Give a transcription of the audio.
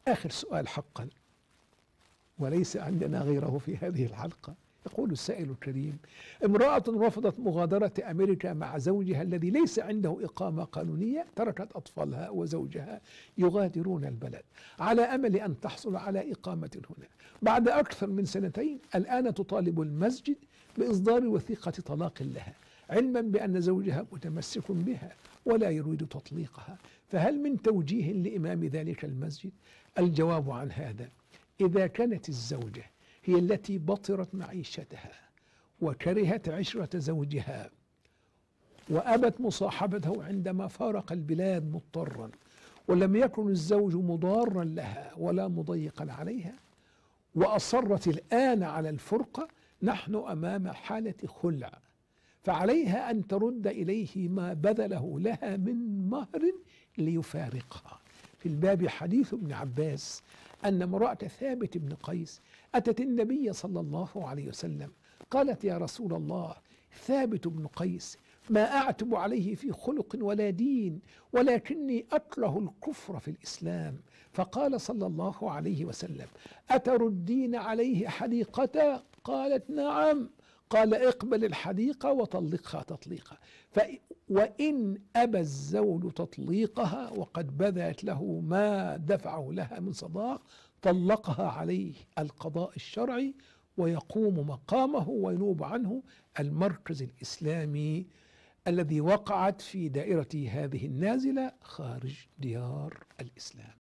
آخر سؤال حقا، وليس عندنا غيره في هذه الحلقة. يقول السائل الكريم: امرأة رفضت مغادرة أمريكا مع زوجها الذي ليس عنده إقامة قانونية، تركت أطفالها وزوجها يغادرون البلد على أمل أن تحصل على إقامة هنا. بعد أكثر من 2 الآن تطالب المسجد بإصدار وثيقة طلاق لها، علما بأن زوجها متمسك بها ولا يريد تطليقها. فهل من توجيه لإمام ذلك المسجد؟ الجواب عن هذا: إذا كانت الزوجة هي التي بطرت معيشتها وكرهت عشرة زوجها وأبت مصاحبته عندما فارق البلاد مضطرا، ولم يكن الزوج مضارا لها ولا مضيقا عليها، وأصرت الآن على الفرقة، نحن أمام حالة خلع، فعليها أن ترد إليه ما بذله لها من مهر ليفارقها. في الباب حديث ابن عباس أن امرأة ثابت بن قيس أتت النبي صلى الله عليه وسلم قالت: يا رسول الله، ثابت بن قيس ما أعتب عليه في خلق ولا دين، ولكني أكره الكفر في الإسلام. فقال صلى الله عليه وسلم: أتردين عليه حديقته؟ قالت: نعم. قال: اقبل الحديقة وطلقها تطليقا. وإن أبى الزوج تطليقها وقد بذلت له ما دفعه لها من صداق، طلقها عليه القضاء الشرعي ويقوم مقامه وينوب عنه المركز الإسلامي الذي وقعت في دائرة هذه النازلة خارج ديار الإسلام.